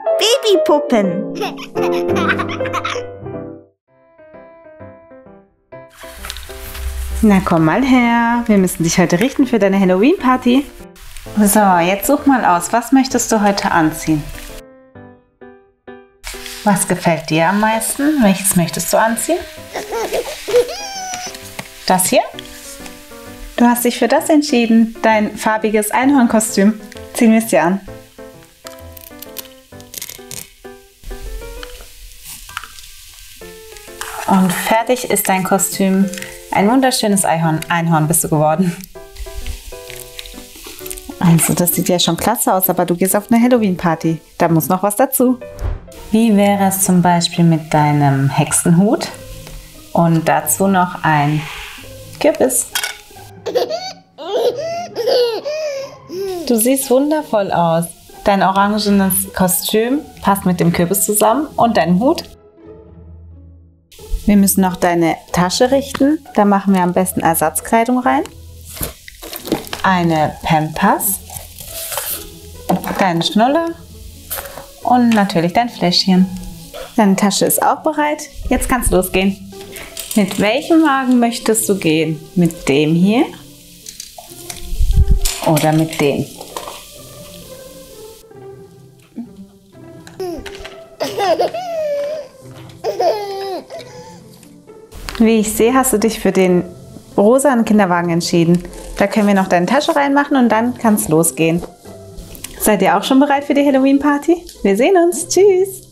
Babypuppen. Na komm mal her, wir müssen dich heute richten für deine Halloween-Party. So, jetzt such mal aus, was möchtest du heute anziehen? Was gefällt dir am meisten? Welches möchtest du anziehen? Das hier? Du hast dich für das entschieden, dein farbiges Einhornkostüm. Ziehen wir es dir an. Und fertig ist dein Kostüm. Ein wunderschönes Einhorn bist du geworden. Also das sieht ja schon klasse aus, aber du gehst auf eine Halloween-Party. Da muss noch was dazu. Wie wäre es zum Beispiel mit deinem Hexenhut? Und dazu noch ein Kürbis. Du siehst wundervoll aus. Dein orangenes Kostüm passt mit dem Kürbis zusammen und deinem Hut. Wir müssen noch deine Tasche richten. Da machen wir am besten Ersatzkleidung rein. Eine Pampers, deinen Schnuller und natürlich dein Fläschchen. Deine Tasche ist auch bereit. Jetzt kannst du losgehen. Mit welchem Wagen möchtest du gehen? Mit dem hier oder mit dem? Wie ich sehe, hast du dich für den rosanen Kinderwagen entschieden. Da können wir noch deine Tasche reinmachen und dann kann es losgehen. Seid ihr auch schon bereit für die Halloween-Party? Wir sehen uns. Tschüss!